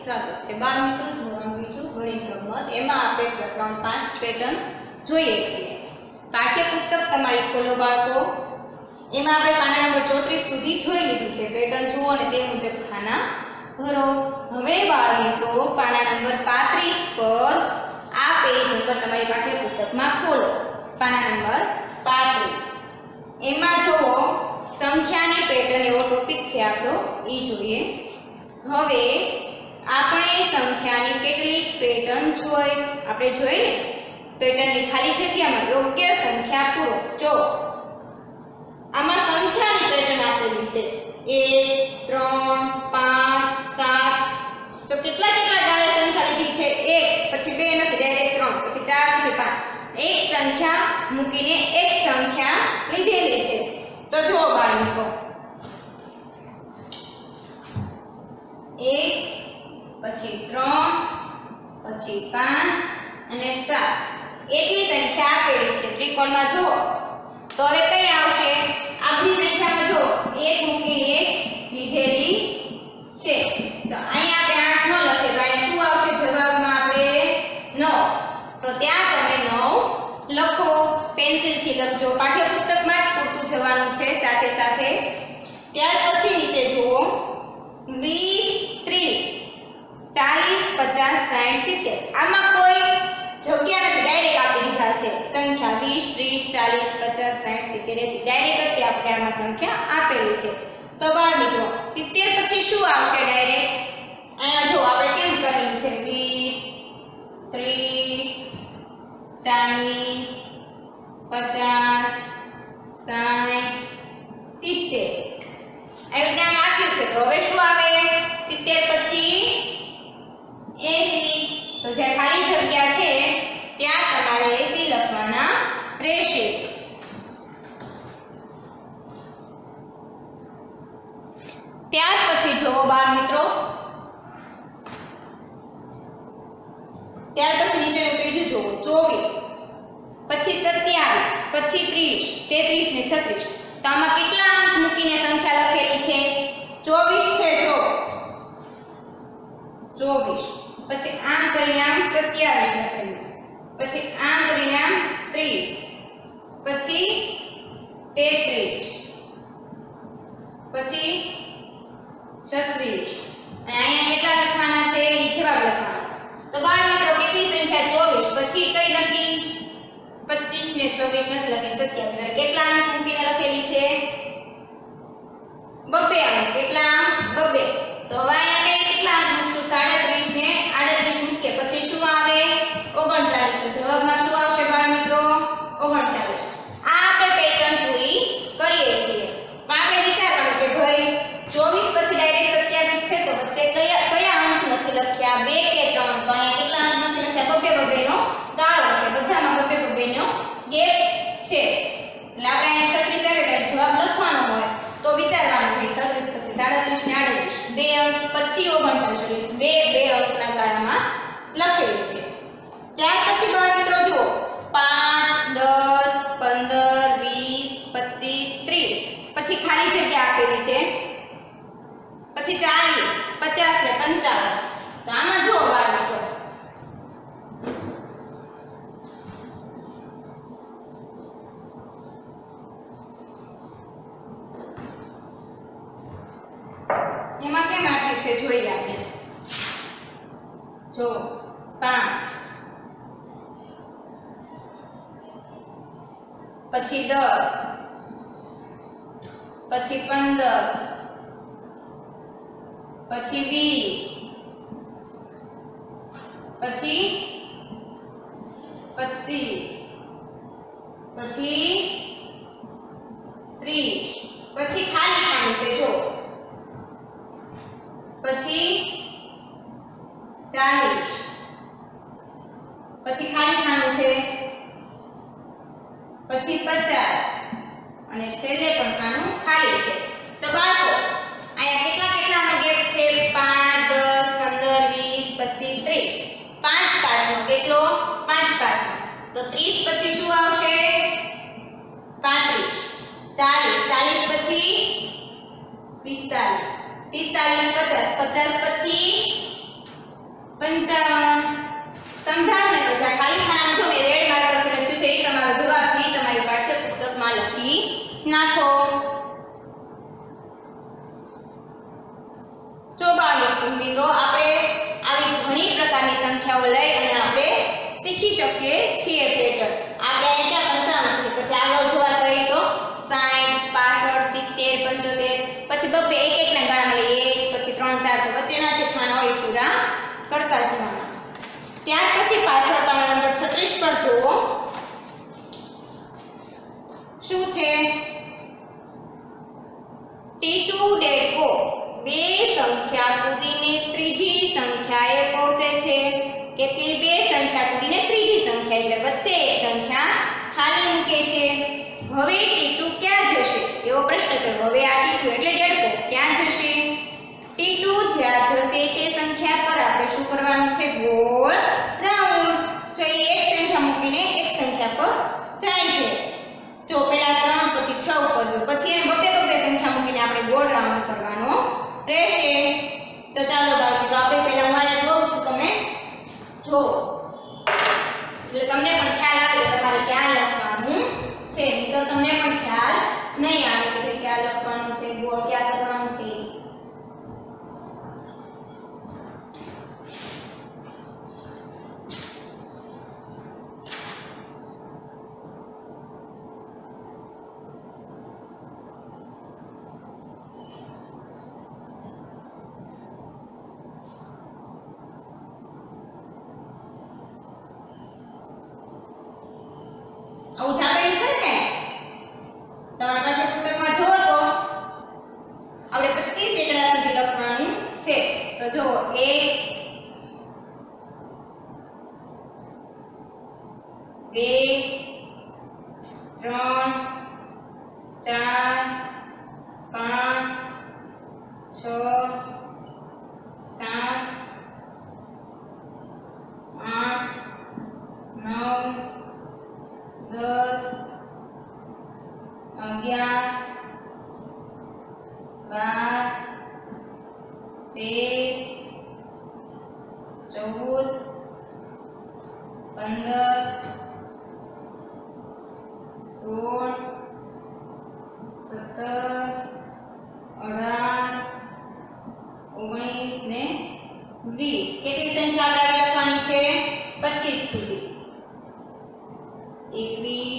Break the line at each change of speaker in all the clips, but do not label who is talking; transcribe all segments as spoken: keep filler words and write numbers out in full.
સ્વાગત છે બાળ મિત્રો ધોરણ બીજું ગણિત રમત એમાં આપણે પ્રકરણ પાંચ પેટર્ન જોઈએ છીએ। પાઠ્યપુસ્તક તમારી ખોલો બાળકો। એમાં આપણે પાના નંબર ચોત્રીસ સુધી જોઈ લીધું છે। પેટર્ન જુઓ અને તે મુજબ ખાના ભરો। હવે બાળ મિત્રો પાના નંબર પાંત્રીસ પર આ પેજ નંબર તમારી પાઠ્યપુસ્તકમાં ખોલો। પાના નંબર પાંત્રીસ એમાં જુઓ સંખ્યાની પેટર્ન એવો ટોપિક છે આપણો ઈ જોઈએ। હવે આપણે સંખ્યાની કેટલીક પેટર્ન જોઈ આપણે જોઈ ને પેટર્નની ખાલી જગ્યામાં યોગ્ય સંખ્યા પૂરો। જો આમાં સંખ્યાની પેટર્ન આપેલી છે એક ત્રણ પાંચ સાત તો કેટલા કેટલા ગાળે સંખ્યા લીધી છે એક પછી બે નથી ડાયરેક્ટ ત્રણ પછી ચાર પછી પાંચ એક સંખ્યા મૂકીને એક સંખ્યા લીધેલી છે। તો જુઓ બાળ મિત્રો એક પછી ત્રણ પછી પાંચ અને સાત એટલી સંખ્યા આપેલી છે ત્રિકોણમાં જુઓ। તો હવે કઈ આવશે આખી સંખ્યામાં જો એક મૂકીને એક લીધેલી છે તો અહીંયા આપણે આઠ ન લખે તો અહીંયા શું આવશે જવાબમાં આપણે નવ તો ત્યાં તમે નવ લખો પેન્સિલથી લખજો પાઠ્યપુસ્તકમાં જ પૂરતું જવાનું છે સાથે સાથે। ત્યાર પછી નીચે જુઓ વીસ ત્રીસ ચાલીસ પચાસ સાઠ સિત્તેર આમાં કોઈ જગ્યા નથી ડાયરેક્ટ આપી દીધા છે સંખ્યા વીસ ત્રીસ ચાલીસ પચાસ સાઠ સિત્તેર એંસી ડાયરેક્ટ જ આપણે આમાં સંખ્યા આપેલી છે। તો બાળ મિત્રો સિત્તેર પછી શું આવશે ડાયરેક્ટ અહીંયા જો આપણે કેમ કરેલું છે વીસ ત્રીસ ચાલીસ પચાસ સાઠ સિત્તેર આવી નામ આપ્યું છે તો હવે શું આવે સિત્તેર પછી એંસી તો જે ખાલી જગ્યા છે ત્યાં તમારે એંસી લખવાના રહેશે। ત્યાર પછી જોવો બાળ મિત્રો ત્યાર પછી નીચેનું ત્રીજું જોવો ચોવીસ પછી સત્યાવીસ પછી ત્રીસ તેત્રીસ ને છત્રીસ તો આમાં કેટલા અંક મૂકીને સંખ્યા લખેલી છે ચોવીસ છે જો ચોવીસ પછી આમ કરીને આમ સત્યાવીસ લખેલું છે પછી આમ કરીને આમ ત્રીસ પછી તેત્રીસ પછી છત્રીસ અને અહીંયા કેટલા લખવાના છે એ જવાબ લખવાનો છે। તો બાળ મિત્રો કેટલી સંખ્યા ચોવીસ પછી કઈ નથી પચીસ ને છવ્વીસ નથી લખી સત્યાવીસ કેટલા અંક મૂકીને લખેલી છે બબ્બે અંક કેટલા અંક બબ્બે તો હવે અહીંયા કઈ કેટલા અંક મૂકશું સાડત્રીસ ને આડત્રીસ મૂકીએ પછી શું આવે ઓગણચાલીસ તો જવાબમાં શું આવશે બાળ મિત્રો ઓગણચાલીસ। આ આપણે પેટર્ન પૂરી કરીએ છીએ પણ આપણે વિચારવાનું કે ભાઈ ચોવીસ પછી ડાયરેક્ટ સત્યાવીસ છે તો વચ્ચે કયા કયા અંક નથી લખ્યા બે કે ત્રણ તો અહીંયા કેટલા અંક નથી લખ્યા બબ્બે બબ્બે નો ગાળો છે બધામાં બબ્બે બબ્બે નો ગેપ છે એટલે આપણે અહીંયા છત્રીસ આવે એટલે જવાબ લખવાનો હોય તો વિચારવાનું કે છત્રીસ પછી સાડત્રીસ ને આડત્રીસ બે અંક પછી ઓગણચાલીસ એટલે બે બે અંકના ગાળામાં લખેલી છે। ત્યાર પછી બાળ મિત્રો જુઓ પાંચ દસ પંદર વીસ પચીસ ત્રીસ પછી ખાલી જગ્યા આપેલી છે પછી ચાલીસ પચાસ ને પંચાવન તો આમાં જુઓ બાળ મિત્રો એમાં કેમ આપ્યું છે જોઈએ આપણે જો પાંચ પછી દસ પછી પંદર પછી વીસ પછી પચીસ પછી ત્રીસ પછી ખાલી ખાનું છે જો પછી ચાલીસ પછી ખાલી ખાનું છે પછી પચાસ અને છેલ્લે પણ ખાનું ખાલી છે। તો બાળકો અહીંયા કેટલા કેટલાનો ગેપ છે પાંચ દસ પંદર વીસ પચીસ ત્રીસ પાંચ પાંચનો કેટલો પાંચ પાંચનો તો ત્રીસ પછી શું આવશે પાંત્રીસ ચાલીસ ચાલીસ પછી પિસ્તાલીસ પિસ્તાલીસ પચાસ પચાસ પછી શીખી શકીએ છીએ પેટર્ન. આપણે અહીંયા પંચાવન સુધી, પછી આગળ જોવા જઈએ તો સાઠ, પાસઠ, સિત્તેર, પંચોતેર, પછી બબ્બે એક એક ના ગાળામાં લઈએ, પછી ત્રણ ચાર તો વચ્ચેના જે ખાના હોય પૂરા કરતા જવાના. ત્યાર પછી પાછળ પાના નંબર છત્રીસ પર જુઓ શું છે. ટીટુ ડેડકો બે સંખ્યા કૂદીને ત્રીજી સંખ્યાએ પહોંચે છે. કેટલી? બે સંખ્યા કૂદીને ત્રીજી સંખ્યા, એટલે વચ્ચે એક સંખ્યા ખાલી મૂકે છે. હવે ટીટુ ક્યાં જશે એવો પ્રશ્ન કર્યો. હવે આ ટીટુ એટલે ડેડકો ક્યાં જશે? ટીટુ જ્યાં જશે તે સંખ્યા પર આપણે શું કરવાનું છે? ગોળ રાઉન્ડ. જો એ એક સંખ્યા મૂકીને એક સંખ્યા પર જાય છે. જો પહેલા ત્રણ પછી છ ઉપર ગયો, પછી એમ બબે બબે સંખ્યા મૂકીને આપણે ગોળ રાઉન્ડ કરવાનો રહેશે. તો ચાલો બાળકો આપણે પહેલા હું અહીંયા જોઉં છું, તમે જો એટલે તમને પણ ખ્યાલ આવે કે તમારે ક્યાં લખવાનું છે. નહીંતર તમને પણ ખ્યાલ નહીં આવે કે ક્યાં લખવાનું છે, ગોળ ક્યાં કરવાનું છે. આવું છાપેલું છે ને તમારા પાઠ્યપુસ્તકમાં જુઓ તો આપણે પચીસ એકડા સુધી લખવાનું છે. તો જો એક, બે, ત્રણ, ચાર, પાંચ, છ, સાત, આઠ, નવ, દસ, અગિયાર, બાર, તેર, ચૌદ, પંદર, સોળ, સત્તર, અઢાર, ઓગણીસ ને વીસ. કેટલી સંખ્યા આપણે લખવાની છે? પચીસ સુધી. એકવીસ,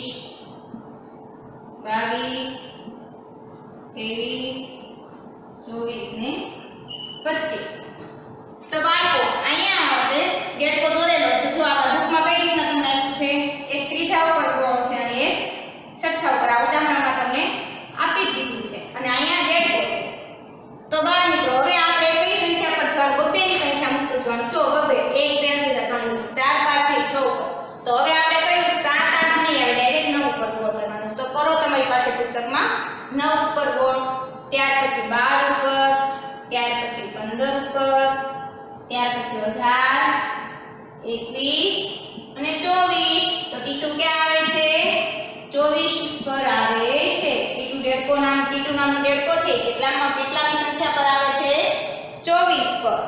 બાવીસ, ત્રેવીસ, ચોવીસ ને પચીસ. તો બાળકો અહીંયા આપણે ડેડકો દોરેલો છે. જો આપણા બુકમાં કઈ રીતના તમને આપ્યું છે, એક ત્રીજા ઉપર ગોળ છે અને એક છઠ્ઠા ઉપર. આ ઉદાહરણમાં તમને આપી દીધું છે અને અહીંયા ડેડકો છે. તો બાળ મિત્રો હવે આપણે કઈ સંખ્યા પર જવાનું? બબ્બેની સંખ્યા મૂકતું જવાનું. જો બબ્બે એક, બે, ત્રણ, ચાર, પાંચ ને છ ઉપર. તો હવે આપણે કયું સાત આઠ નહીં આવે, ડાયરેક્ટ નવ ઉપર ગોળ કરવાનું. તો કરો તમારી પાઠ્યપુસ્તકમાં નવ ઉપર ગોળ, ત્યાર પછી બાર ઉપર, ત્યાર પછી પંદર ઉપર, ત્યાર પછી અઢાર, એકવીસ અને ચોવીસ. તો ટીટુ ક્યાં આવે છે? ચોવીસ પર આવે છે. ટીટુ ડેડકો નામ ટીટુ નામનો ડેડકો છે. કેટલામાં કેટલામી સંખ્યા પર આવે છે? ચોવીસ પર.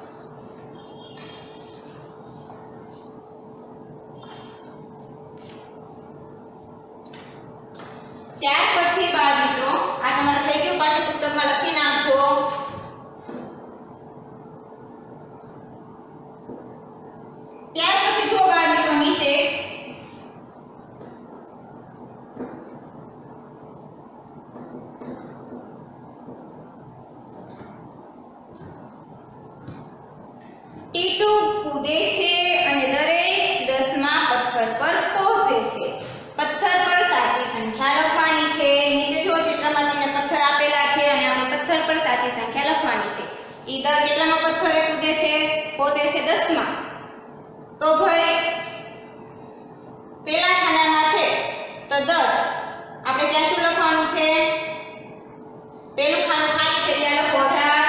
ત્યાર પછી બાળ મિત્રો આ તમારે થઈ ગયું, પાઠ્યપુસ્તકમાં લખી નાખજો. ત્યાર પછી જો બાળ મિત્રો નીચે ટીટુ કૂદે છે અને દરેક દસમા પથ્થર પર પહોંચે છે. પથ્થર પર સાચી સંખ્યા લખવાની છે. નીચે જો ચિત્રમાં તમને પથ્થર આપેલા છે અને આપણે પથ્થર પર સાચી સંખ્યા લખવાની છે. ઈ દર કેટલામાં પથ્થરે કૂદે છે? પહોંચે છે દસમાં. તો ભાઈ પેલા ખાનામાં છે તો દસ. આપણે ત્યાં શું લખવાનું છે? પેલું ખાનું ખાલી છે ત્યાં લખો અઢાર.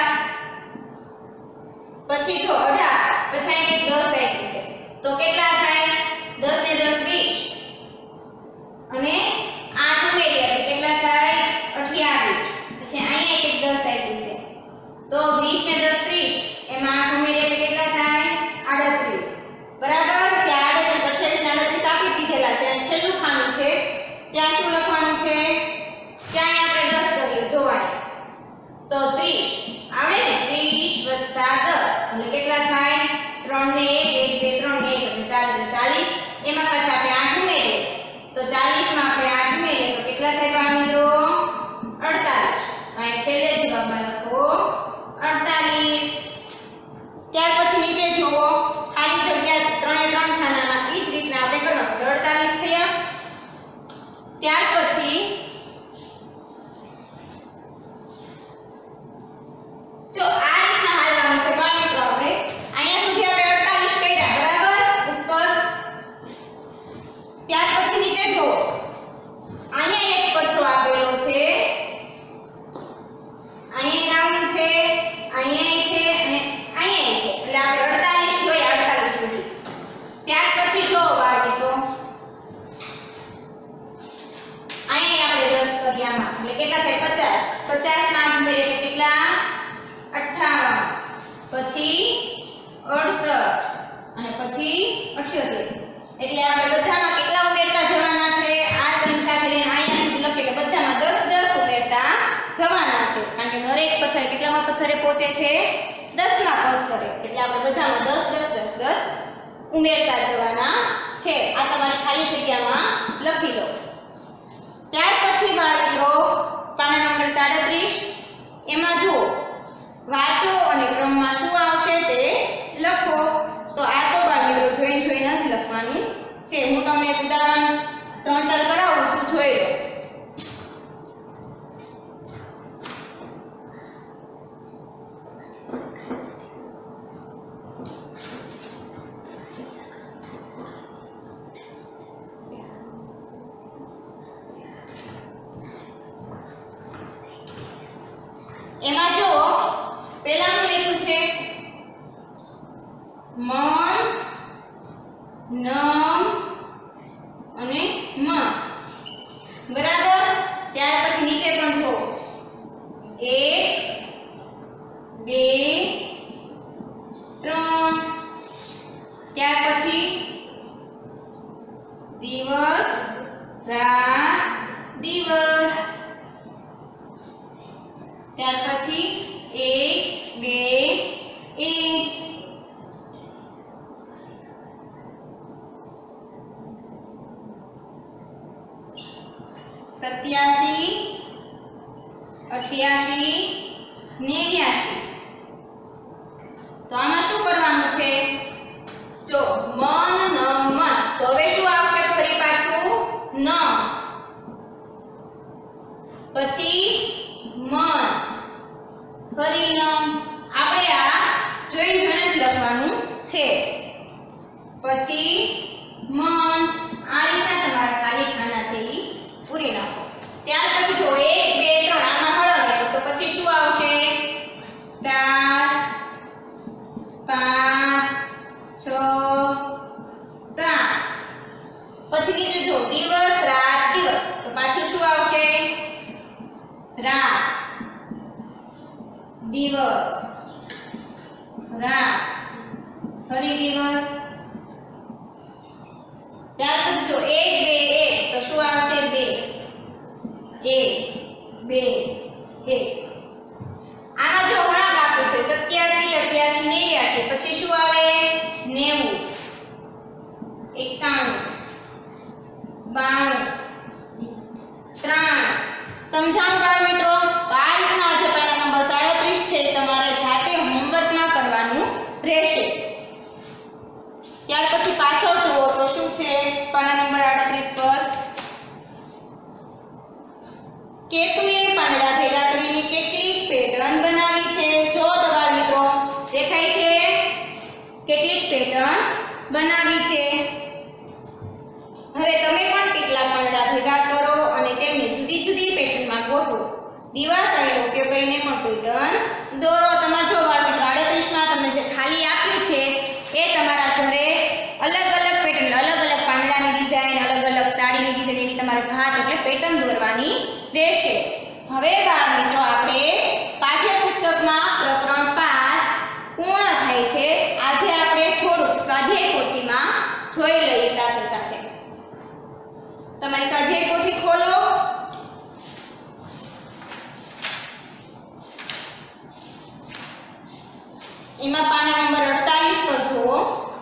પછી જો અઢાર પછી અહીં કંઈક દસ આપ્યું છે તો કેટલા થાય? દસ ને દસ વીસ અને આઠ ઉમેરી એટલે કેટલા થાય? અઠ્યાવીસ. પછી અહીંયા એક દસ આપ્યું છે તો વીસ ને દસ ત્રીસ, એમાં આઠ ઉમેરી એટલે કેટલા થાય? આડત્રીસ. બરાબર. ત્યાં આડત્રીસ, અઠ્યાવીસ ને આડત્રીસ આપી દીધેલા છે અને છેલ્લું ખાનું છે ત્યાં શું લખવાનું છે? ત્યાં આપણે દસ કરીએ જોવાય તો ત્રીસ આવડે ને? ત્રીસ વત્તા દસ એટલે કેટલા થાય? ત્રણ ને એક, એક બે ત્રણ ને એક એટલે ચાલીસ. અડસઠ અને પછી અઠ્યોતેર. એટલે આપણે બધામાં કેટલા ઉમેરતા જવાના છે? આ સંખ્યાથી લઈને અહીંયા સુધી લખીએ એટલે બધામાં દસ દસ ઉમેરતા જવાના છે, કારણ કે દરેક પથ્થરે કેટલામાં પથ્થરે પહોંચે છે? દસ માં પથ્થરે. એટલે આપણે બધામાં દસ દસ દસ દસ ઉમેરતા જવાના છે. આ તમારી ખાલી જગ્યામાં લખી લો. ત્યાર પછી બાળ મિત્રો પાના નંબર સાડત્રીસ, એમાં જો વાંચો અને ક્રમમાં શું આવશે તે લખો. તો આ તો બાળ મિત્રો જોઈને જોઈને જ લખવાનું છે. હું તમને એક ઉદાહરણ ત્રણ ચાર કરાવું છું, જોઈ લો. એમાં જો પહેલાનું લખ્યું છે મન, નમ અને મ, બરાબર. ત્યાર પછી નીચે પણ જો એક બે ત્રણ. ત્યાર પછી દિવસ રાત દિવસ. ત્યાર પછી એક બે એક. સત્યાસી અઠ્યાસી નેવ્યાસી. તો આમાં શું કરવાનું છે? જો મન ન મન, તો હવે શું આવશે? ફરી પાછું ન, પછી મન, ફરી ન. આપણે આ જોઈ જોઈને જ લખવાનું છે. પછી મન. આ રીતના તમારા ખાલી ખાના છે એ પૂરી નાખો. ત્યાર પછી જો એક બે ત્રણ આમાં હળવે તો પછી શું આવશે? ચાર પાંચ છ સાત. પછી નીચે જો દિવસ રાત દિવસ, તો પાછું શું આવશે? રાત દિવસ રાત ફરી દિવસ. ત્યાર પછી જો એક બે એક, તો શું આવશે? બે એક બે એક. આમાં જો વળાંક આપ્યું છે સત્યાસી અઠ્યાસી નેવ્યાસી. પછી શું આવે? નેવું એકાણું બાણું ત્રણ. સમજાણું બાળ મિત્રો? તો આ રીતના જે પાના નંબર સાડત્રીસ છે તમારે જાતે હોમવર્કમાં કરવાનું રહેશે. ત્યાર પછી પાછળ જુઓ તો શું છે પાના નંબર આડત્રીસ પર? કેતુએ પાંદડા ભેગા કરીને કેટલીક પેટર્ન બનાવી છે. જો તો બાળ મિત્રો દેખાય છે કેટલીક પેટર્ન બનાવી છે. હવે તમે પણ કેટલાક પાંદડા ભેગા કરો અને તેમને જુદી જુદી પેટર્નમાં ગોઠવો. દિવાસળીનો ઉપયોગ કરીને પણ પેટર્ન દોરો. તમારે જો બાળ મિત્રો આડત્રીસ માં તમને જે ખાલી આપ્યું છે એ તમારા ઘરે અલગ અલગ પેટર્ન, અલગ અલગ પાંદડાની ડિઝાઇન, અલગ અલગ સાડીની ડિઝાઇન એવી તમારે ભાત એટલે પેટર્ન દોરવાની રહેશે. હવે બાળ મિત્રો આપણે પાઠ્યપુસ્તકમાં પ્રકરણ પાંચ પૂર્ણ થાય છે. આજે આપણે થોડુંક સ્વાધ્યાય પોથીમાં જોઈ લઈએ સાથે સાથે. તમારી સ્વાધ્યાય પોથી ખોલો. એમાં પાના નંબર અડતાલીસ પર જુઓ.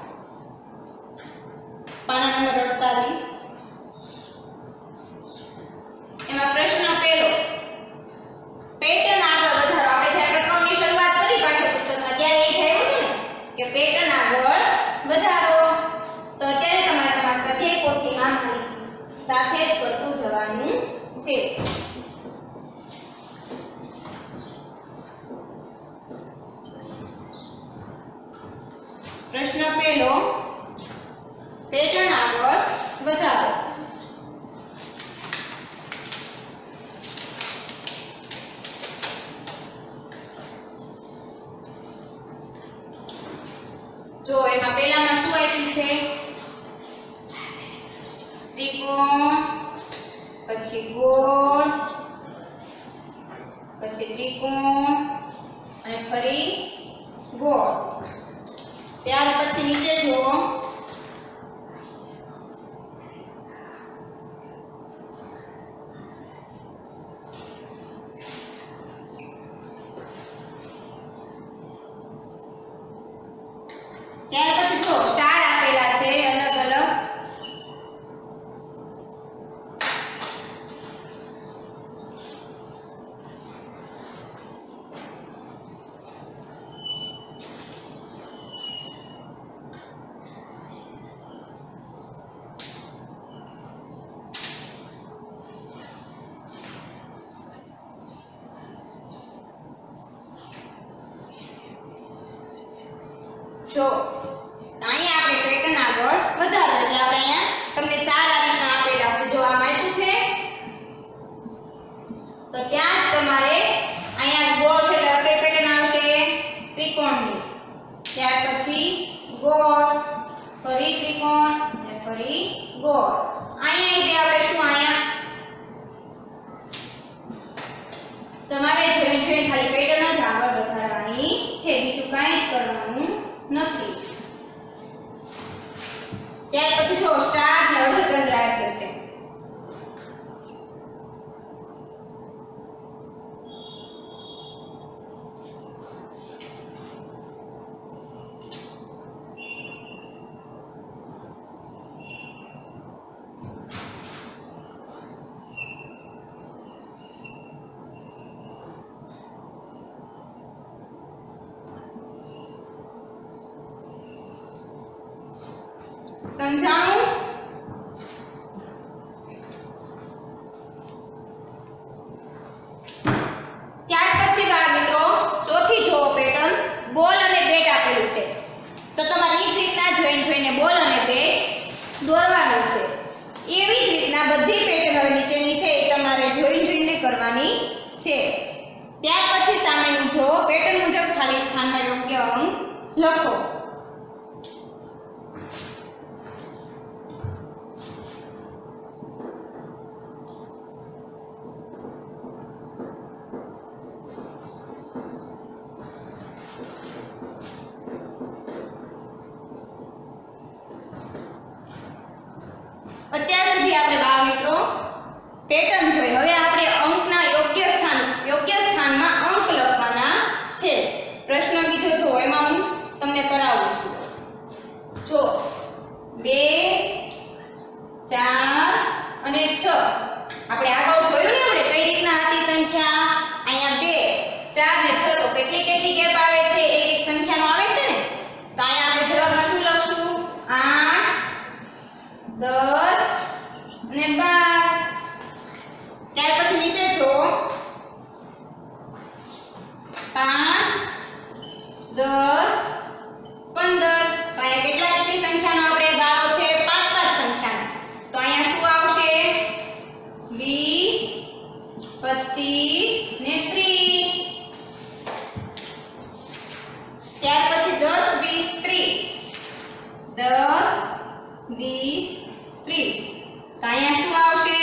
પાના નંબર અડતાલીસ, એમાં પ્રશ્ન પહેલો, પેટર્ન આગળ વધારો. આપણે જ્યારે પ્રકરણની શરૂઆત કરી પાઠ્યપુસ્તકમાં ત્યારે એ જ આવ્યું હતું ને કે પેટર્ન આગળ વધારો. તો અત્યારે તમારે તમારા સ્વાધ્યાય પોથીમાં સાથે જ કરતું જવાનું છે. પ્રશ્ન પહેલો, પેટર્ન આગળ વધારો. જો એમાં પહેલામાં શું આપ્યું છે? ત્રિકોણ, પછી ગોળ, પછી ત્રિકોણ અને ફરી ગોળ. ત્યાર પછી નીચે જુઓ ત્યાર પછી જો સ્ટાર આપેલા છે અલગ અલગ જો અહીંયા આપણે પેટર્ન આગળ વધારો એટલે આપણે અહીંયા તમને ચાર આ રીતના આપેલા છે જો આમ આપ્યું છે તો ત્યાં જ તમારે અહીંયા ગોળ છે એટલે કઈ પેટર્ન આવશે ત્રિકોણની ત્યાર પછી ગોળ ફરી ત્રિકોણ અને ફરી ગોળ અહીંયા એટલે આપણે શું અહીંયા તમારે જોઈન જોઈન ખાલી પેટર્ન જ આગળ વધારવાની છે બીજું કાંઈ જ કરવાનું નથી ત્યાર પછી જો સ્ટાર ને અર્ધચંદ્ર આપ્યો છે સમજાણું ત્યાર પછી બાળ મિત્રો ચોથી જો પેટર્ન બોલ અને બેટ આપેલું છે તો તમારે એ જ રીતના જોઈન જોઈને બોલ અને બેટ દોરવાનું છે એવી જ રીતના બધી પેટર્ન હવે નીચેની છે એ તમારે જોઈન જોઈને કરવાની છે ત્યાર પછી સામેનું જો પેટર્ન મુજબ ખાલી સ્થાનમાં યોગ્ય અંક લખો અત્યાર સુધી આપણે બાળ મિત્રો પેટર્ન જોઈ હવે આપણે અંકના યોગ્ય સ્થાન યોગ્ય સ્થાનમાં અંક લખવાના છે પ્રશ્ન બીજો જો એમાં હું તમને કરાવું છું જો બે ચાર અને છ આપણે આગળ જોયું ને આપણે કઈ રીતના હતી સંખ્યા અહીંયા બે ચાર ને છ તો કેટલી કેટલી ગેપ આવે છે એક એક સંખ્યાનો આવે છે ને તો અહીંયા આપણે જવાબમાં શું લખશું આઠ દસ અને બાર ત્યાર પછી નીચે જો પાંચ દસ પંદર તો અહીંયા કેટલા કેટલી સંખ્યાનો આપણે ગાળો છે પાંચ પાંચ સંખ્યાનો તો અહીંયા શું આવશે વીસ પચીસ ને ત્રીસ ત્યાર પછી દસ વીસ ત્રીસ દસ વીસ ત્રીસ તો અહીંયા શું આવશે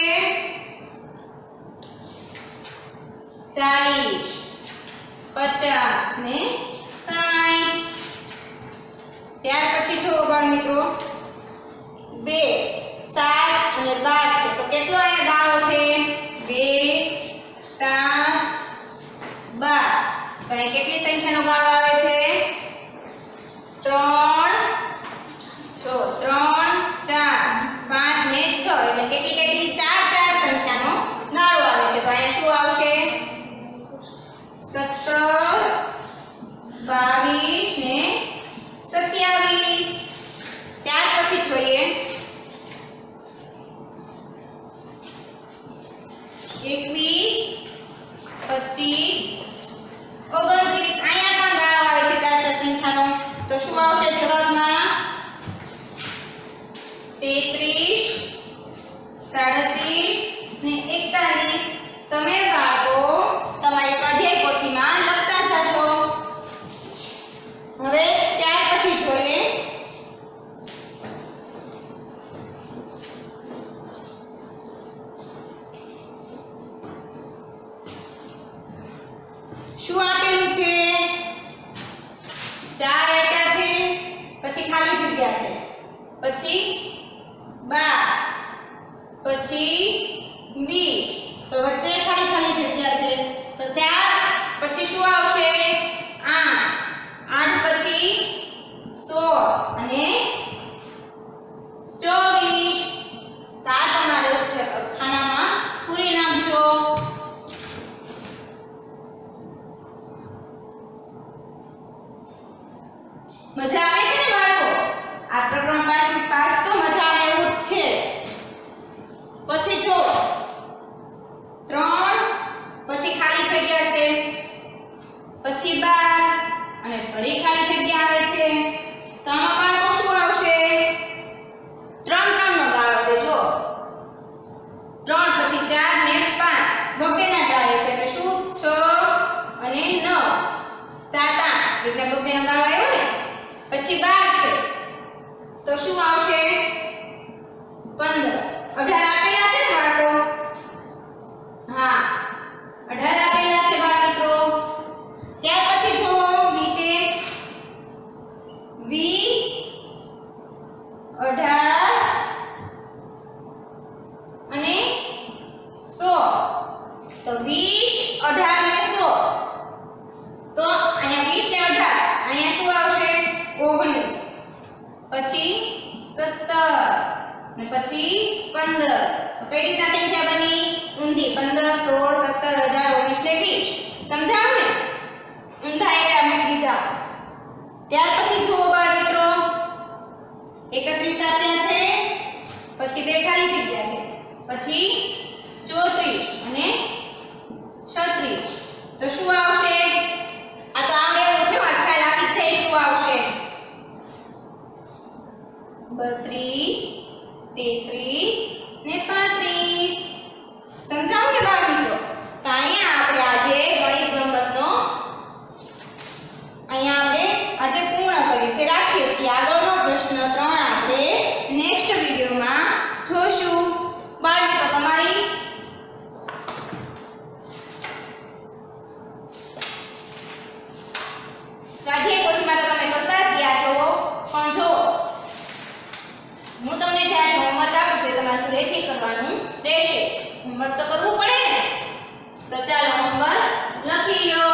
ચાલીસ પચાસ ને સાઠ ત્યાર પછી જો બાળ મિત્રો બે સાત અને બાર છે તો કેટલો અહીંયા ગાળો છે બે સાત બાર તો અહીંયા કેટલી સંખ્યાનો ગાળો આવે છે ત્રણ જો ત્રણ ચાર પાંચ ને છ એટલે કેટલી કેટલી ચાર ચાર સંખ્યાનો ગાળો આવે છે તો અહીંયા શું આવશે સત્તર બાવીસ ને સત્યાવીસ ત્યાર પછી જોઈએ એકવીસ પચીસ ઓગણત્રીસ અહીંયા પણ ગાળો આવે છે ચાર ચાર સંખ્યાનો તો શું આવશે જવાબમાં તેત્રીસ સાડત્રીસ ને એકતાલીસ તમે બાળકો તમારી સ્વાધ્યાય પોથીમાં લખતા જાજો હવે ત્યાર પછી જોઈએ શું આપેલું છે ચાર આપ્યા છે પછી ખાલી જગ્યા છે, પછી બાર, પછી વીસ, તો વચ્ચે ખાલી ખાલી જગ્યા છે તો ચાર, પછી શું આવશે આઠ, આઠ પછી સોળ અને ચોવીસ. તો આ તમારે ખાનામાં પૂરી નાખજો. મજા આવે છે ને બાળકો? આ પ્રકરણ પાંચ પાંચ તો મજા આવે એવું જ છે. પછી જો ત્રણ, પછી ખાલી જગ્યા છે, પછી બાર અને ફરી ખાલી જગ્યા આવે છે. તો આમાં બાળકો શું આવશે? ત્રણ ત્રણ નો ગાળો છે. જો ત્રણ પછી ચાર ને પાંચ બબ્બે ના ગાળે છે એટલે શું છ અને નવ, સાત આઠ એટલે બબ્બે નો ગાળો આવ્યો ને. પછી બાર છે તો શું આવશે પંદર. અઢાર આપેલા છે ને બાળકો? હા, અઢાર આપેલા છે બાળ મિત્રો. ત્યાર પછી જો નીચે વીસ, અઢાર અને સો. તો વીસ, અઢાર ને સો. તો અહીંયા વીસ ને અઢાર, અહીંયા શું આવશે ઓગણીસ, પછી સત્તર અને પછી પંદર. તો કઈ રીતના સંખ્યા બની? ઊંધી. પંદર, સોળ, સત્તર, અઢાર, ઓગણીસ ને વીસ. સમજાણું ને? ઊંધા એરા મૂકી દીધા. ત્યાર પછી જુઓ બાળ મિત્રો, એકત્રીસ આપ્યા છે, પછી બે ખાલી જગ્યા છે, પછી ચોત્રીસ અને છત્રીસ. તો શું આવશે? આ તો આવડે એવું છે, ખ્યાલ આપી છે શું આવશે? બત્રીસ, તેત્રીસ ને પાંત્રીસ. સમજાવું કે બાળ મિત્રો? તો અહીંયા આપણે આજે ગણિત ગમતનો અહીંયા આપણે આજે પૂર્ણ કરી છે, રાખીએ છીએ. આગળનો પ્રશ્ન ત્રણ આપણે નેક્સ્ટ વિડિયોમાં જોશું. બાળ મિત્રો તમારી સ્વાધ્યાય પોથીમાં તો તમે કરતા જ ગયા છો, પણ જો હું તમને જ્યાં હોમવર્ક આપું છું તમારે ઘરેથી કરવાનું રહેશે. હોમવર્ક તો કરવું પડે ને. તો ચાલો હોમવર્ક લખી લો.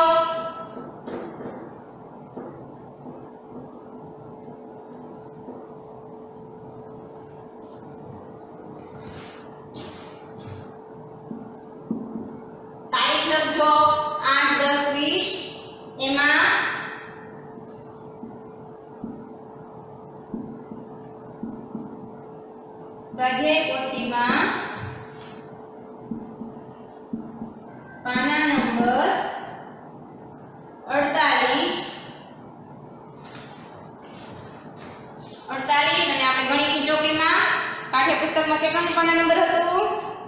તારીખ લખજો આઠ, દસ, વીસ. એમાં સ્વાધ્યાય પોથીમાં પાના નંબર અડતાલીસ અડતાલીસ અને આપણે ગણિતની ચોપડીમાં પાઠ્યપુસ્તકમાં કેટલામું પાના નંબર હતું?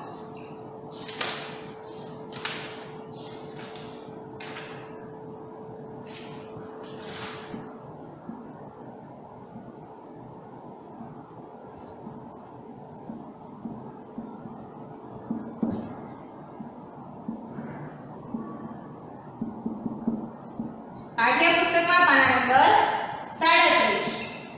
પાઠ્યપુસ્તકમાં પાના નંબર સાડત્રીસ.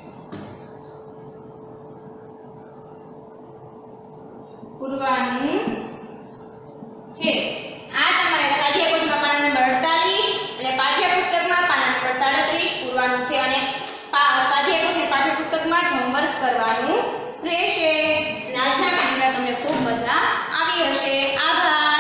પૂરવાનું છે. આ તમારે સ્વાધ્યાય પોથીમાં પાના નંબર અડતાલીસ અને પાઠ્યપુસ્તકમાં પાના નંબર સાડત્રીસ પૂરવાનું છે અને સ્વાધ્યાય પોથી પાઠ્યપુસ્તકમાં જ હોમવર્ક કરવાનું રહેશે. અને આજના વિડિયોમાં તમને ખૂબ મજા આવી હશે. આભાર.